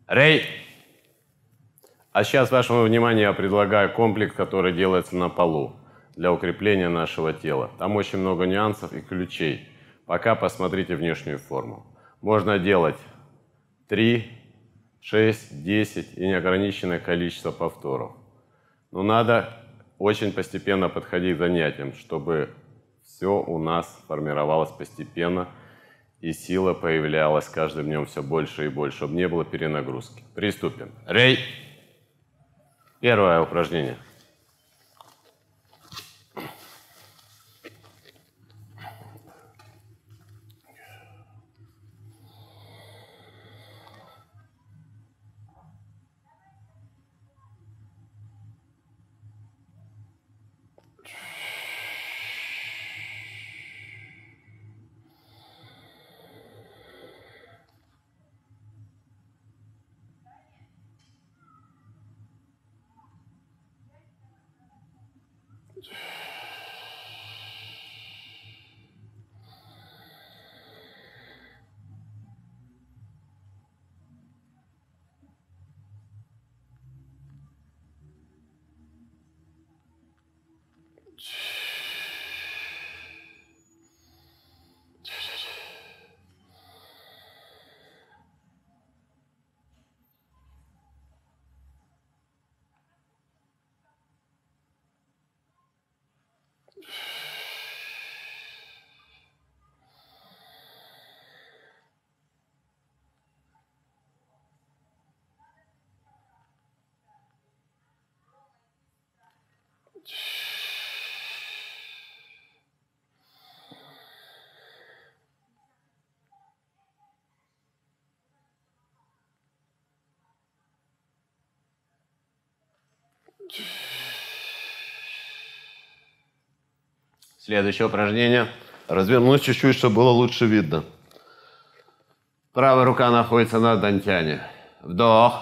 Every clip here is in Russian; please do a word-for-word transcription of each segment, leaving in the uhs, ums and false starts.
Рей! А сейчас вашему вниманию я предлагаю комплекс, который делается на полу для укрепления нашего тела. Там очень много нюансов и ключей. Пока посмотрите внешнюю форму. Можно делать три, шесть, десять и неограниченное количество повторов. Но надо очень постепенно подходить к занятиям, чтобы все у нас формировалось постепенно и сила появлялась каждым днем все больше и больше, чтобы не было перенагрузки. Приступим. Рей! Первое упражнение. Следующее упражнение. Развернусь чуть-чуть, чтобы было лучше видно. Правая рука находится на дантяне. Вдох.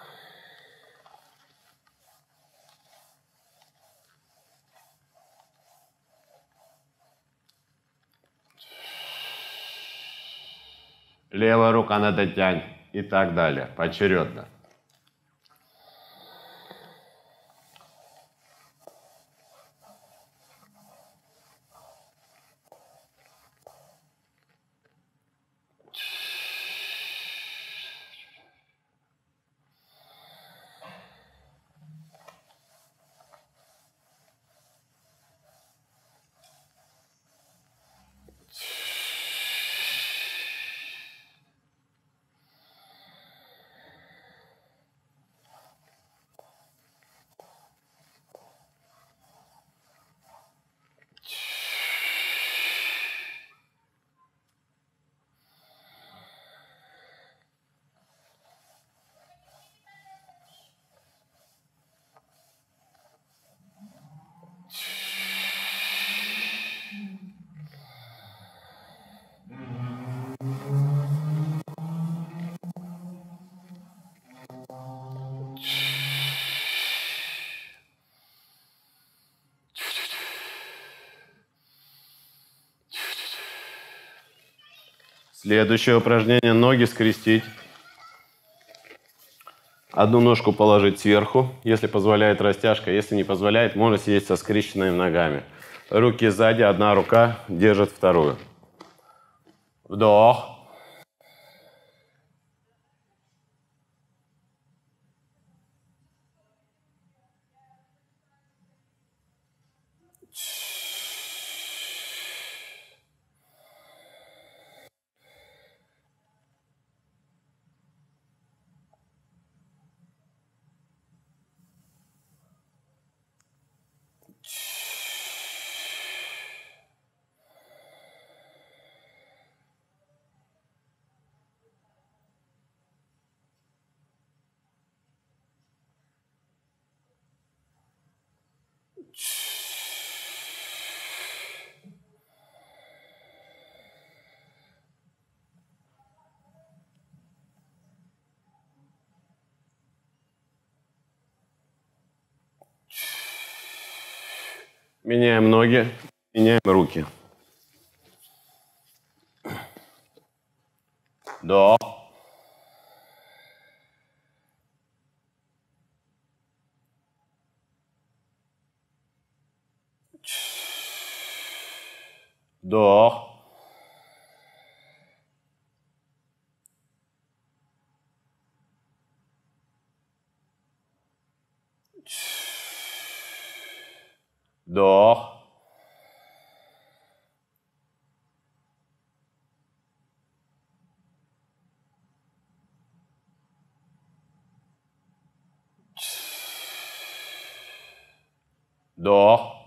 Левая рука на дантянь. И так далее. Поочередно. Следующее упражнение. Ноги скрестить. Одну ножку положить сверху, если позволяет растяжка. Если не позволяет, можно сидеть со скрещенными ногами. Руки сзади, одна рука держит вторую. Вдох. Меняем ноги, меняем руки. Вдох. Вдох. Вдох. Вдох.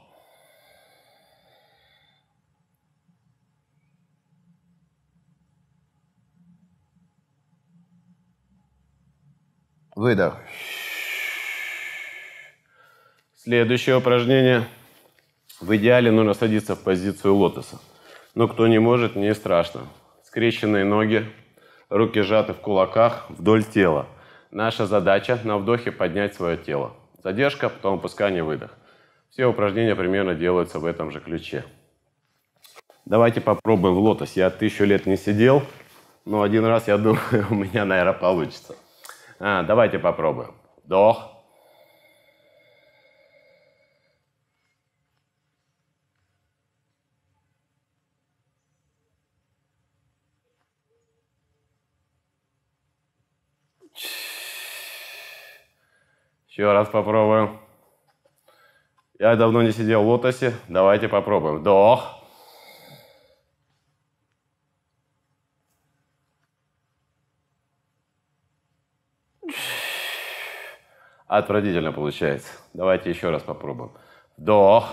Выдох. Следующее упражнение. В идеале нужно садиться в позицию лотоса. Но кто не может, не страшно. Скрещенные ноги, руки сжаты в кулаках вдоль тела. Наша задача на вдохе поднять свое тело. Задержка, потом опускание, выдох. Все упражнения примерно делаются в этом же ключе. Давайте попробуем в лотосе. Я тысячу лет не сидел, но один раз, я думаю, у меня, наверное, получится. А, давайте попробуем. Вдох. Еще раз попробуем. Я давно не сидел в лотосе. Давайте попробуем. Вдох. Отвратительно получается. Давайте еще раз попробуем. Вдох.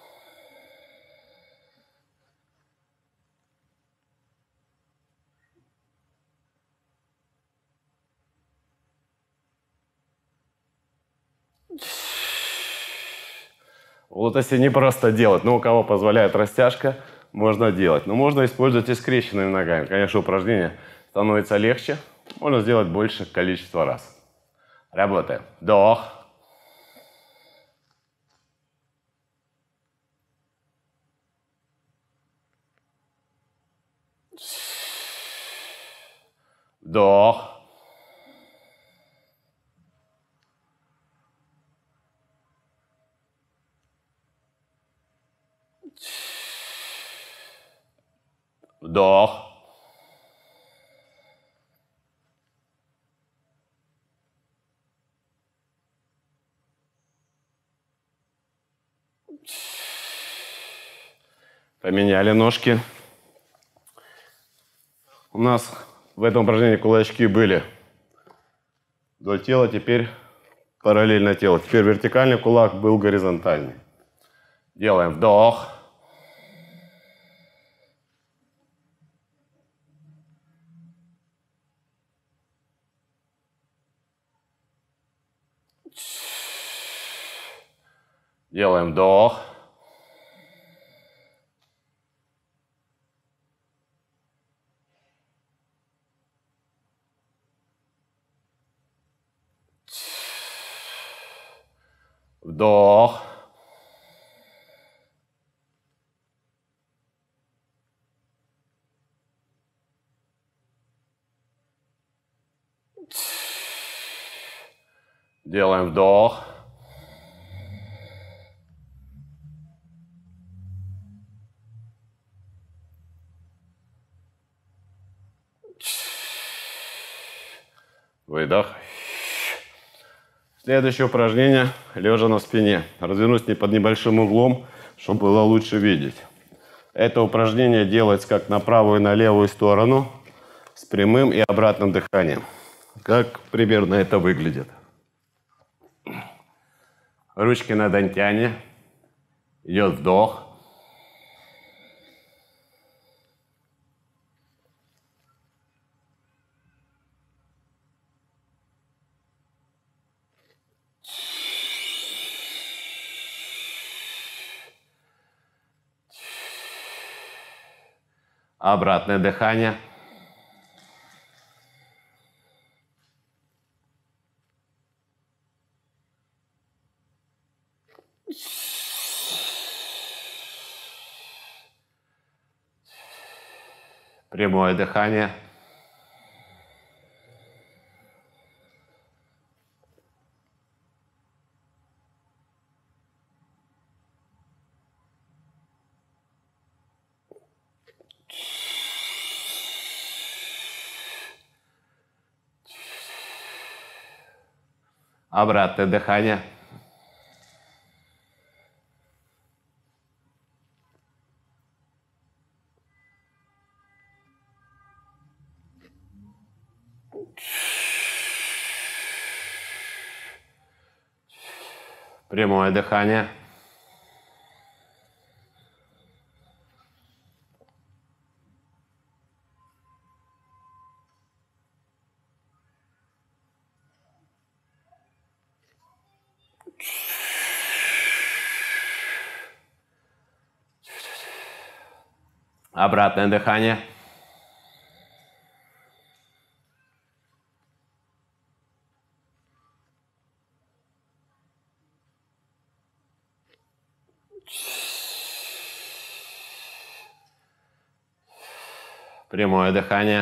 В лотосе не просто делать, но у кого позволяет растяжка, можно делать. Но можно использовать и скрещенными ногами. Конечно, упражнение становится легче, можно сделать больше количество раз. Работаем. Вдох. Вдох. Вдох. Поменяли ножки. У нас в этом упражнении кулачки были вдоль тела, теперь параллельно телу. Теперь вертикальный кулак был горизонтальный. Делаем вдох. Делаем вдох. Вдох. Делаем вдох. Выдох. Следующее упражнение лежа на спине. Развернусь не под небольшим углом, чтобы было лучше видеть. Это упражнение делается как на правую и на левую сторону с прямым и обратным дыханием. Как примерно это выглядит. Ручки на дантяне. Идет вдох. Обратное дыхание. Прямое дыхание. Обратное дыхание. Прямое дыхание. Обратное дыхание. Прямое дыхание.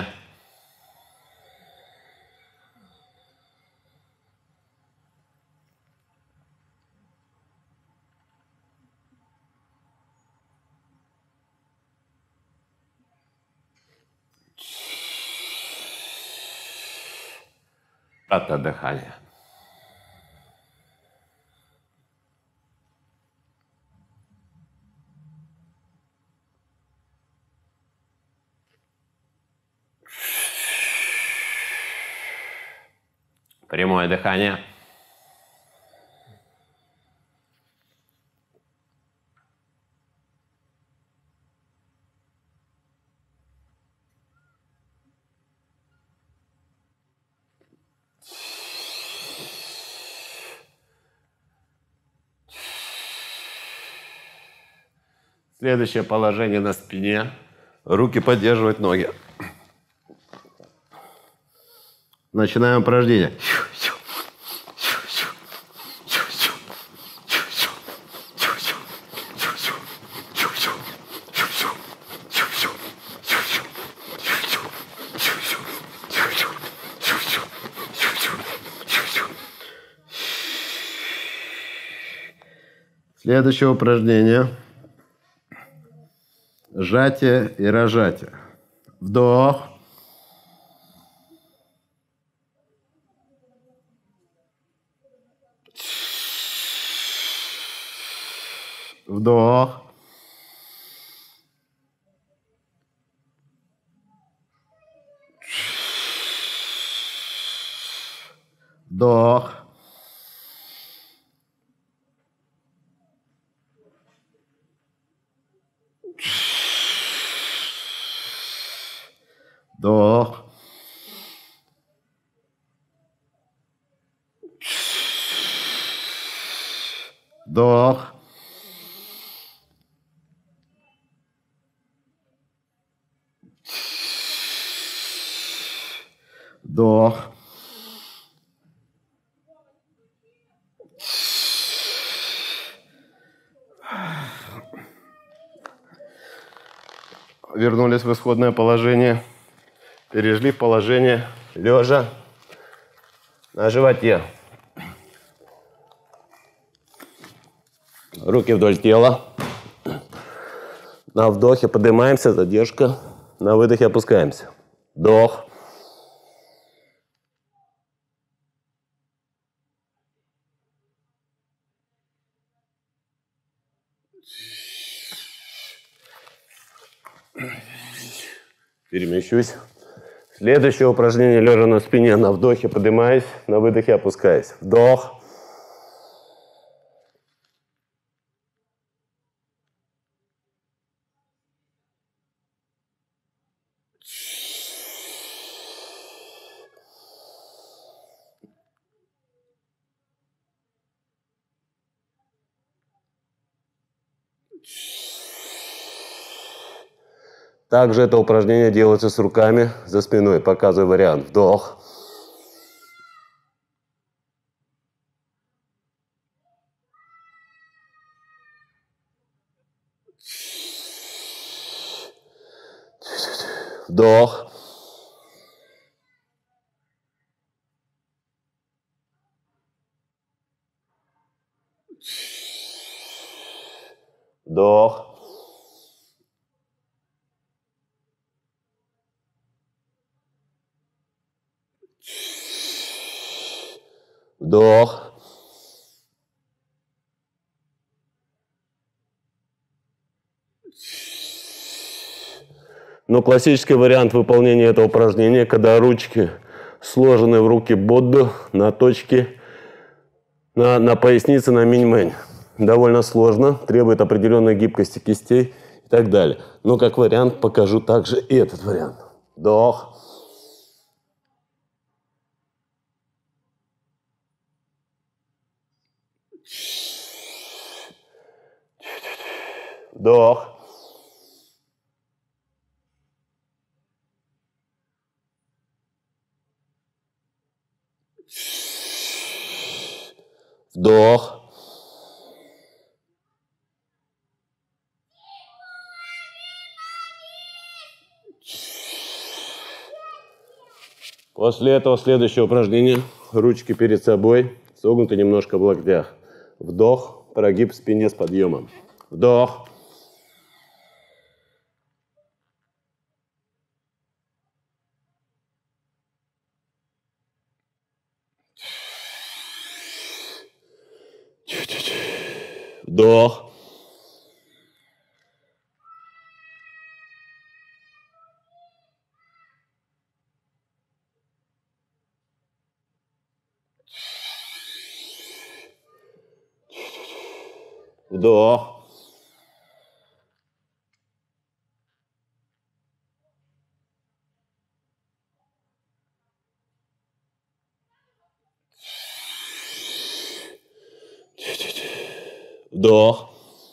Обратное дыхание. Прямое дыхание. Следующее положение на спине. Руки поддерживают ноги. Начинаем упражнение. Следующее упражнение. Сжатие и разжатие. Вдох. Вдох. Вдох. Вдох. Вдох. Вдох. Вернулись в исходное положение. Перешли в положение лежа на животе. Руки вдоль тела. На вдохе поднимаемся, задержка. На выдохе опускаемся. Вдох. Перемещусь. Следующее упражнение лежа на спине. На вдохе поднимаюсь, на выдохе опускаюсь. Вдох. Также это упражнение делается с руками за спиной. Показываю вариант. Вдох. Вдох. Вдох. Вдох. Но классический вариант выполнения этого упражнения, когда ручки сложены в руки Бодду на точке, на, на пояснице, на минь-мэнь. Довольно сложно, требует определенной гибкости кистей и так далее. Но как вариант покажу также и этот вариант. Вдох. Вдох. Вдох. После этого следующее упражнение. Ручки перед собой, согнуты немножко в локтях. Вдох, прогиб в спине с подъемом. Вдох. Вдох. Вдох. Вдох.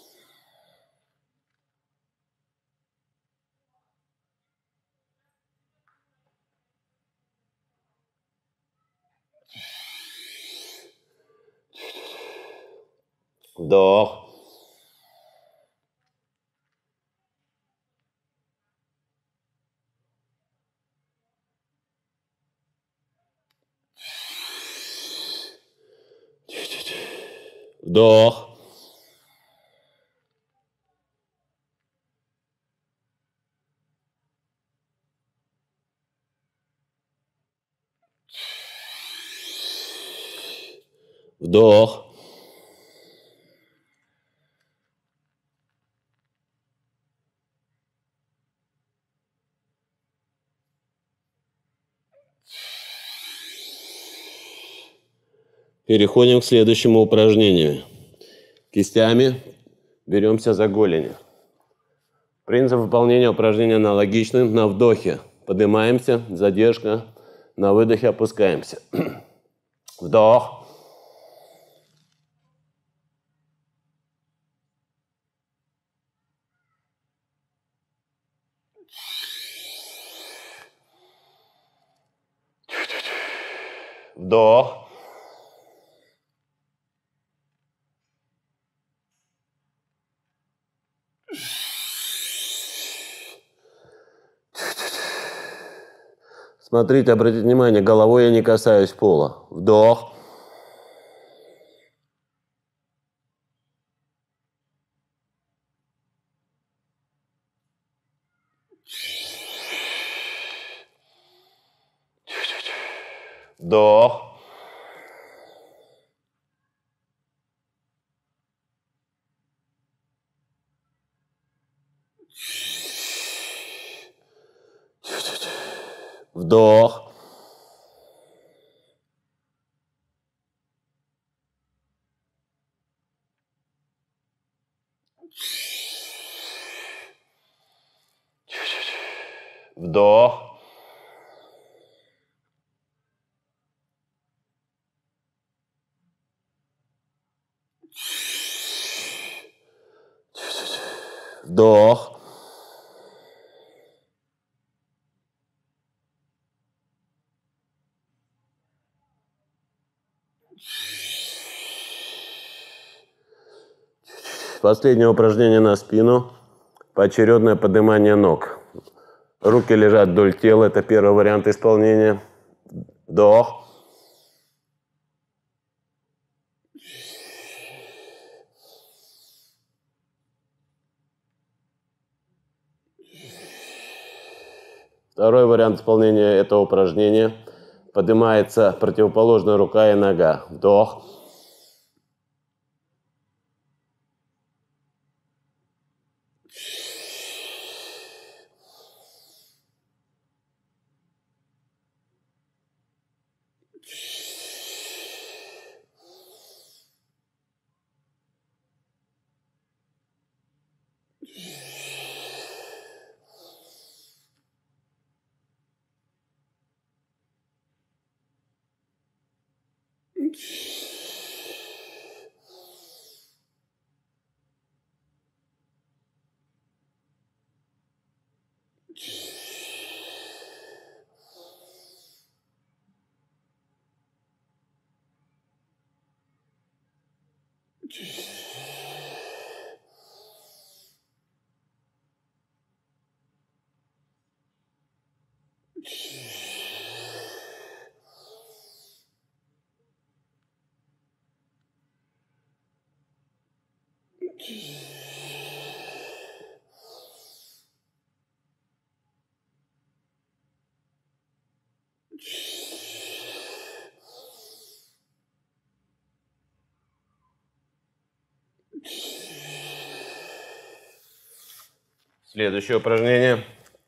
Вдох. Вдох. Вдох. Переходим к следующему упражнению. Кистями беремся за голени. Принцип выполнения упражнения аналогичный. На вдохе поднимаемся, задержка, на выдохе опускаемся. Вдох. Вдох. Смотрите, обратите внимание, головой я не касаюсь пола. Вдох. Вдох. Вдох. Вдох. Вдох. Последнее упражнение на спину. Поочередное поднимание ног. Руки лежат вдоль тела. Это первый вариант исполнения. Вдох. Второй вариант исполнения этого упражнения. поднимается противоположная рука и нога. Вдох. Следующее упражнение.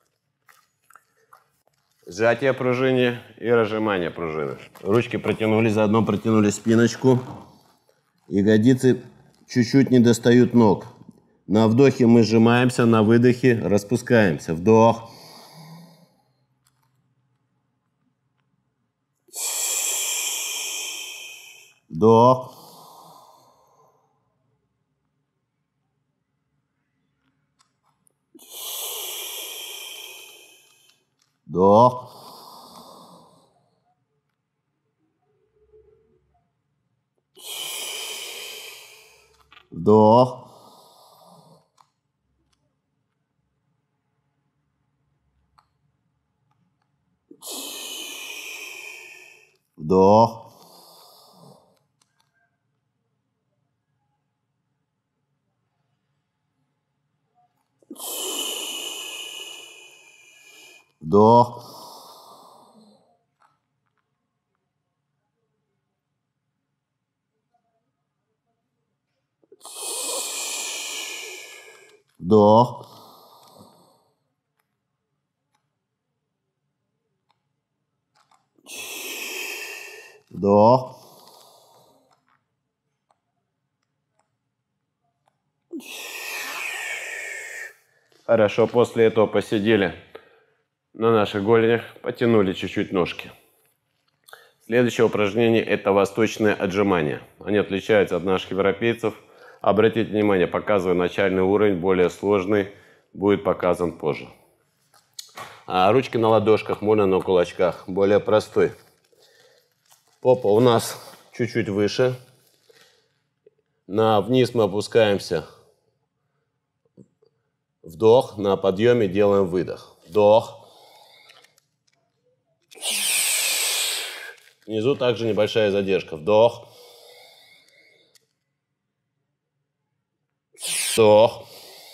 Сжатие пружины и разжимание пружины. Ручки протянули, заодно протянули спиночку. Ягодицы чуть-чуть не достают ног. На вдохе мы сжимаемся, на выдохе распускаемся. Вдох. Вдох. Вдох. Вдох. Вдох. Вдох. Вдох. Вдох. Хорошо, после этого посидели на наших голенях, потянули чуть-чуть ножки. Следующее упражнение – это восточные отжимания. Они отличаются от наших европейцев. Обратите внимание, показываю начальный уровень, более сложный будет показан позже. А ручки на ладошках, можно на кулачках, более простой. Попа у нас чуть-чуть выше. На вниз мы опускаемся. Вдох, на подъеме делаем выдох. Вдох. Внизу также небольшая задержка. Вдох. Вдох.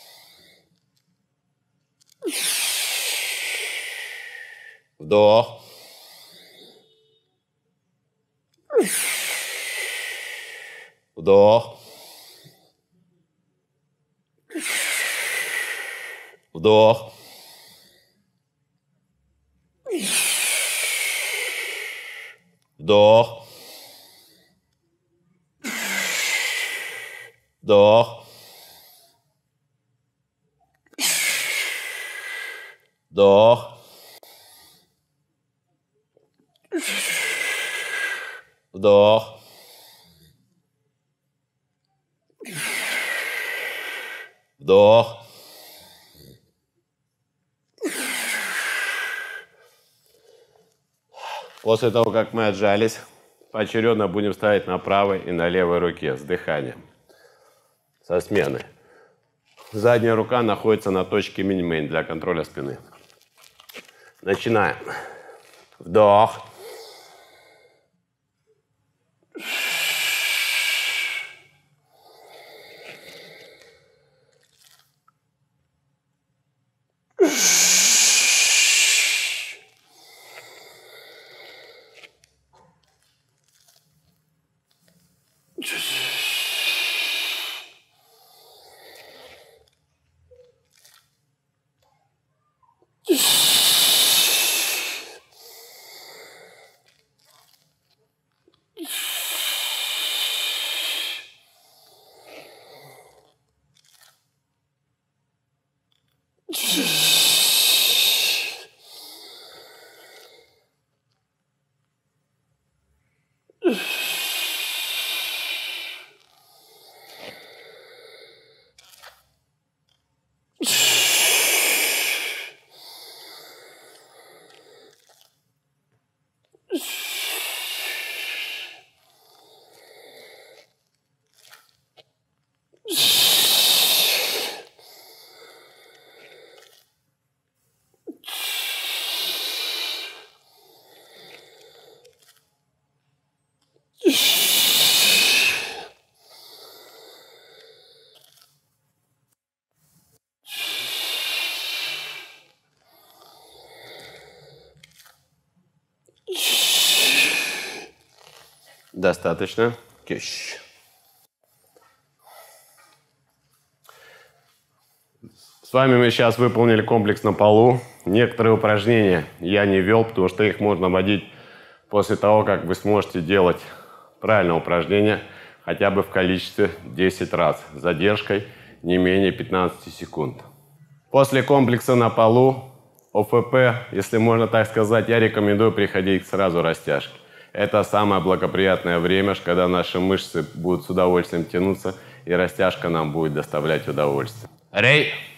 Вдох. Вдох. Вдох. Вдох. Вдох. Вдох. Вдох. Вдох. После того, как мы отжались, поочередно будем ставить на правой и на левой руке с дыханием, со смены. Задняя рука находится на точке минимейн для контроля спины. Начинаем. Вдох. Достаточно. Киш. С вами мы сейчас выполнили комплекс на полу. Некоторые упражнения я не вел, потому что их можно вводить после того, как вы сможете делать правильное упражнение хотя бы в количестве десять раз с задержкой не менее пятнадцати секунд. После комплекса на полу, О Ф П, если можно так сказать, я рекомендую приходить сразу к растяжке. Это самое благоприятное время, когда наши мышцы будут с удовольствием тянуться, и растяжка нам будет доставлять удовольствие. Рей!